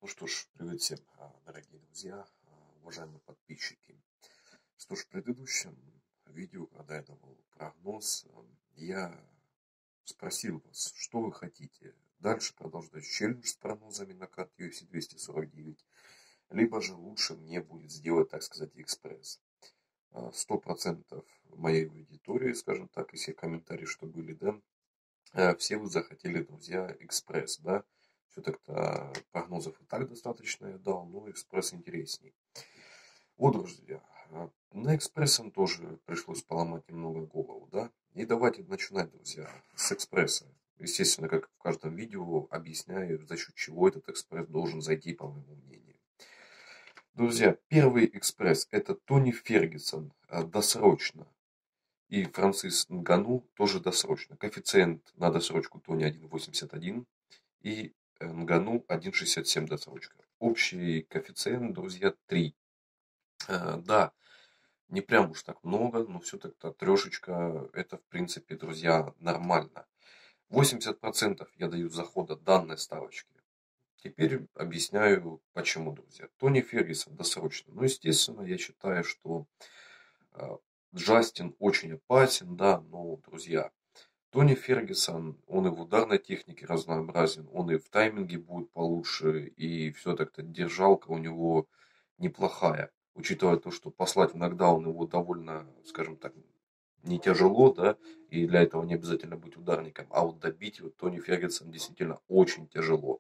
Ну что ж, привет всем, дорогие друзья, уважаемые подписчики. Что ж, в предыдущем видео, когда я давал прогноз, я спросил вас, что вы хотите. Дальше продолжать челлендж с прогнозами на карте UFC 249, либо же лучше мне будет сделать, так сказать, экспресс. 100% моей аудитории, скажем так, и все комментарии, что были, да, все вы захотели, друзья, экспресс, да. Все так-то прогнозов и так достаточно я дал, но экспресс интересней. Вот, друзья, на экспрессом тоже пришлось поломать немного голову, да. И давайте начинать, друзья, с экспресса. Естественно, как в каждом видео объясняю, за счет чего этот экспресс должен зайти, по моему мнению. Друзья, первый экспресс это Тони Фергюсон, досрочно. И Франсис Нгану тоже досрочно. Коэффициент на досрочку Тони 1,81 и Нгану 1,67 досрочка. Общий коэффициент, друзья, 3. Да, не прям уж так много, но все-таки трешечка, это в принципе, друзья, нормально. 80% я даю захода данной ставочки. Теперь объясняю, почему, друзья. Тони Фергюсон досрочно. Ну, естественно, я считаю, что Джастин очень опасен, да, но, друзья, Тони Фергюсон, он и в ударной технике разнообразен, он и в тайминге будет получше, и все так-то держалка у него неплохая. Учитывая то, что послать в нокдаун его довольно, скажем так, не тяжело, да, и для этого не обязательно быть ударником, а вот добить его Тони Фергюсон действительно очень тяжело.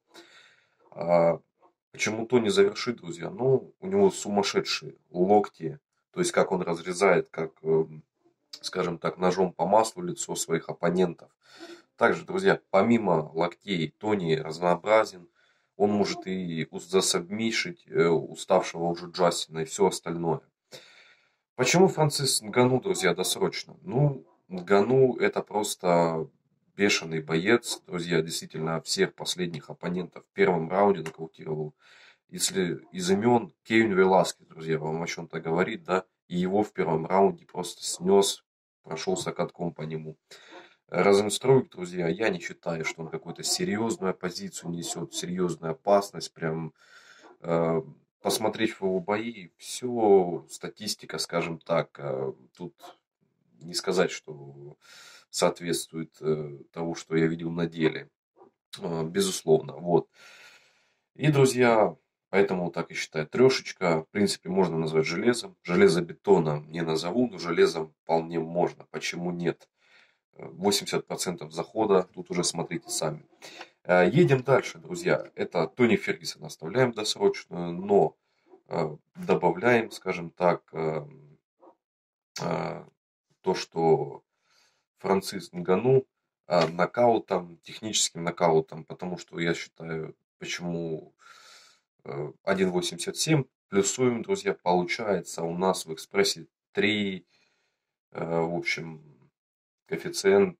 Почему Тони завершит, друзья? Ну, у него сумасшедшие локти, то есть как он разрезает, как, скажем так, ножом по маслу лицо своих оппонентов. Также, друзья, помимо локтей, Тони разнообразен. Он может и засабмишить уставшего уже Джастина и все остальное. Почему Франсис Нгану, друзья, досрочно? Ну, Нгану это просто бешеный боец, друзья, действительно всех последних оппонентов в первом раунде нокаутировал. Если из имен Кейн Веласкес, друзья, вам о чем-то говорит, да, и его в первом раунде просто снес, прошелся катком по нему. Розенструйк, друзья, я не считаю, что он какую-то серьезную оппозицию несет, серьезную опасность, прям посмотреть в его бои, все, статистика, скажем так, тут не сказать, что соответствует тому, что я видел на деле, безусловно, вот. И, друзья, поэтому так и считаю, трешечка, в принципе, можно назвать железом, железобетоном не назову, но железом вполне можно, почему нет? 80% захода, тут уже смотрите сами. Едем дальше, друзья. Это Тони Фергюсон оставляем досрочную, но добавляем, скажем так, то, что Франсис Нгану нокаутом, техническим нокаутом, потому что я считаю, почему 1,87 плюсуем, друзья, получается у нас в экспрессе 3, в общем, коэффициент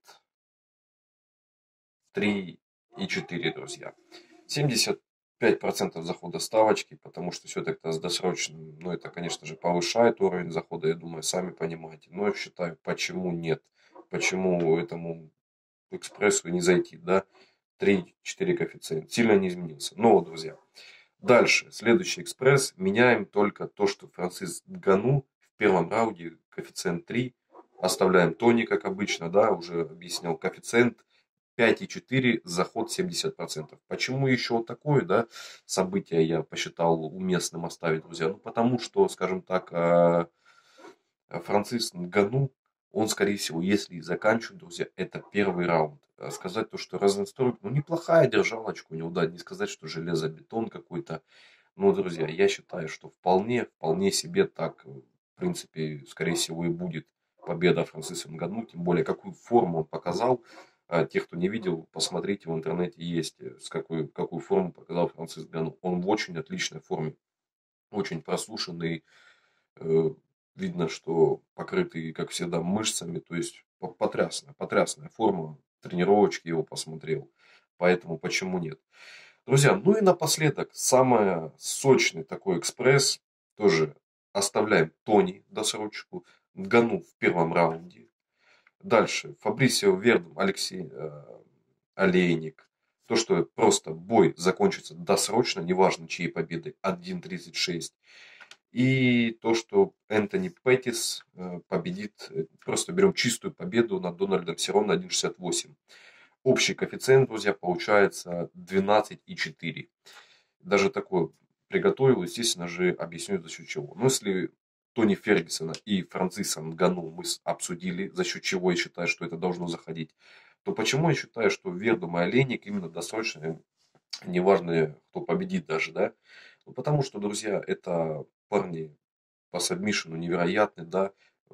3,4, друзья. 75% захода ставочки, потому что все-таки с досрочным, ну это, конечно же, повышает уровень захода, я думаю, сами понимаете. Но я считаю, почему нет, почему этому экспрессу не зайти, да, 3-4 коэффициент, сильно не изменился. Но, друзья, дальше, следующий экспресс, меняем только то, что Франсис Нгану в первом раунде коэффициент 3, оставляем Тони, как обычно, да, уже объяснял, коэффициент 5,4, заход 70%. Почему еще вот такое, да, событие я посчитал уместным оставить, друзья? Ну, потому что, скажем так, Франсис Нгану, он, скорее всего, если и заканчивает, друзья, это первый раунд. Сказать то, что Розенструйк, ну, неплохая держалочка у него, да, не сказать, что железобетон какой-то. Но, друзья, я считаю, что вполне себе так, в принципе, скорее всего, и будет победа Франсиса Нгану, тем более, какую форму он показал. Те, кто не видел, посмотрите, в интернете есть, какую форму показал Франсис Нгану. Он в очень отличной форме, очень прослушанный, видно, что покрытый, как всегда, мышцами, то есть потрясная форма, тренировочки его посмотрел, поэтому почему нет. Друзья, ну и напоследок, самый сочный такой экспресс, тоже оставляем Тони досрочку, Нгану в первом раунде. Дальше, Фабрисио Вердум, Алексей Олейник, То, что просто бой закончится досрочно, неважно чьей победой, 1:36. И то, что Энтони Петтис победит, просто берем чистую победу над Дональдом Серроне 1:68. Общий коэффициент, друзья, получается 12,4. Даже такое приготовил, естественно же, объясню за счет чего. Но если Тони Фергюсона и Франциса Нгану мы обсудили, за счет чего я считаю, что это должно заходить, то почему я считаю, что Вердум и Олейник именно досрочно, неважно, кто победит даже, да? Ну, потому что, друзья, это парни по сабмишину невероятны, да,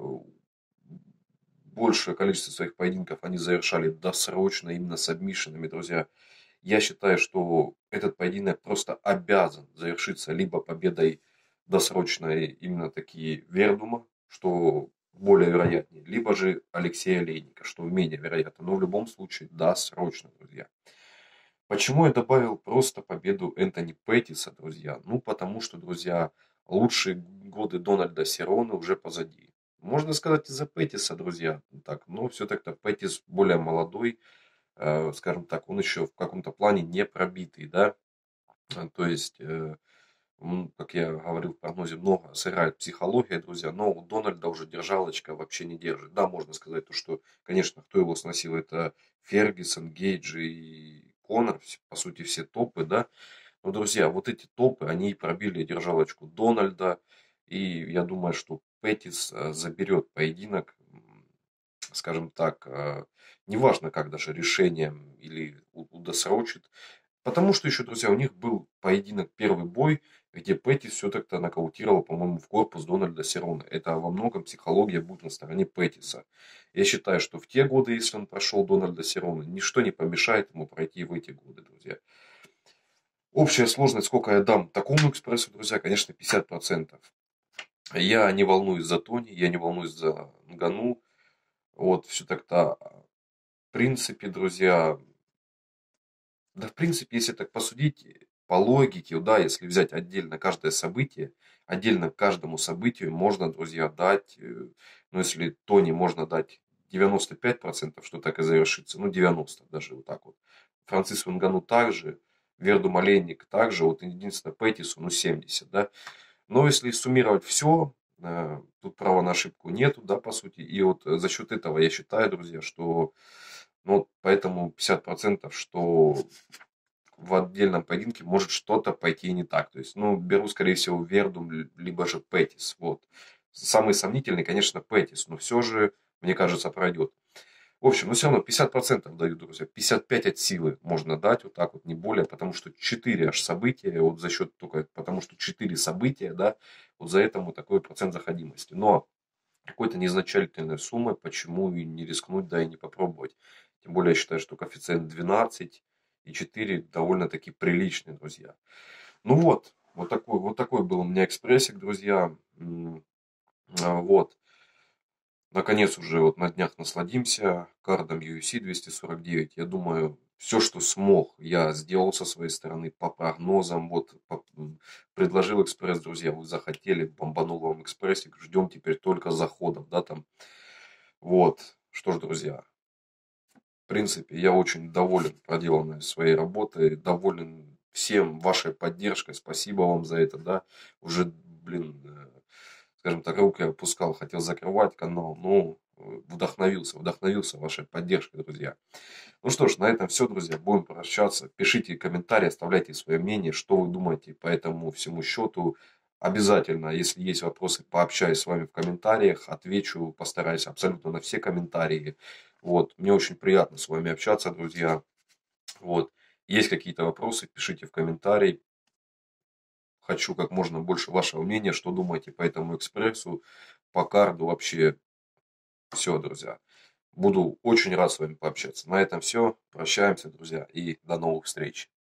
большее количество своих поединков они завершали досрочно именно сабмишинами, друзья. Я считаю, что этот поединок просто обязан завершиться либо победой досрочной именно такие Вердума, что более вероятнее, либо же Алексея Олейника, что менее вероятно. Но в любом случае досрочно, друзья. Почему я добавил просто победу Энтони Петтиса, друзья? Ну, потому что, друзья, лучшие годы Дональда Серроне уже позади. Можно сказать из-за Петтиса, друзья, так, но все-таки Петтис более молодой, скажем так, он еще в каком-то плане не пробитый, да, то есть, как я говорил в прогнозе, много сыграет психология, друзья, но у Дональда уже держалочка вообще не держит. Да, можно сказать, то, что, конечно, кто его сносил, это Фергюсон, Гейджи и Конор, по сути, все топы, да, но, друзья, вот эти топы, они и пробили держалочку Дональда, и я думаю, что Петтис заберет поединок, скажем так, неважно как даже решением или удосрочит. Потому что еще, друзья, у них был поединок, первый бой, где Петтис все-таки нокаутировал, по-моему, в корпус Дональда Серроне. Это во многом психология будет на стороне Петтиса. Я считаю, что в те годы, если он прошел Дональда Серроне, ничто не помешает ему пройти в эти годы, друзья. Общая сложность, сколько я дам такому экспрессу, друзья, конечно, 50%. Я не волнуюсь за Тони, я не волнуюсь за Нгану. Вот, все так-то, в принципе, друзья, да, в принципе, если так посудить, по логике, да, если взять отдельно каждое событие, отдельно каждому событию можно, друзья, дать, ну, если Тони можно дать 95%, что так и завершится, ну, 90% даже вот так вот. Францису Нгану также, Верду Маленник также, вот единственное Петтису, ну, 70, да. Но если суммировать все, тут права на ошибку нету, да, по сути. И вот за счет этого я считаю, друзья, что, ну, вот поэтому 50%, что в отдельном поединке может что-то пойти не так. То есть, ну, беру, скорее всего, Вердум, либо же Петтис. Вот. Самый сомнительный, конечно, Петтис, но все же, мне кажется, пройдет. В общем, ну все равно 50% даю, друзья. 55 от силы можно дать, вот так вот, не более, потому что 4 аж события, вот за счет только, потому что 4 события, да, вот за этому такой процент заходимости. Но какой-то незначительной суммы, почему и не рискнуть, да, и не попробовать. Тем более, я считаю, что коэффициент 12 и 4 довольно-таки приличный, друзья. Ну вот такой был у меня экспрессик, друзья. Вот. Наконец уже вот на днях насладимся кардом UFC 249. Я думаю, все, что смог, я сделал со своей стороны по прогнозам. Вот предложил экспресс, друзья, вы захотели, бомбанул вам экспрессик. Ждем теперь только заходов, да, там. Вот. Что ж, друзья, в принципе, я очень доволен проделанной своей работой, доволен всем вашей поддержкой. Спасибо вам за это, да. Уже, блин, скажем так, руки опускал, хотел закрывать канал, но вдохновился вашей поддержкой, друзья. Ну что ж, на этом все, друзья, будем прощаться. Пишите комментарии, оставляйте свое мнение, что вы думаете по этому всему счету. Обязательно, если есть вопросы, пообщаюсь с вами в комментариях, отвечу, постараюсь абсолютно на все комментарии. Вот, мне очень приятно с вами общаться, друзья. Вот, есть какие-то вопросы, пишите в комментарии. Хочу как можно больше вашего мнения, что думаете по этому экспрессу, по карду вообще. Все, друзья. Буду очень рад с вами пообщаться. На этом все. Прощаемся, друзья, и до новых встреч.